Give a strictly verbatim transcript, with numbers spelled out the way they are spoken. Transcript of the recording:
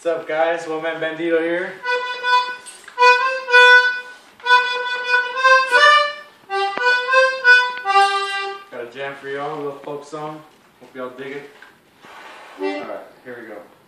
What's up, guys? Well, Man Bandido here. Got a jam for y'all, a little folk song. Hope y'all dig it. Alright, here we go.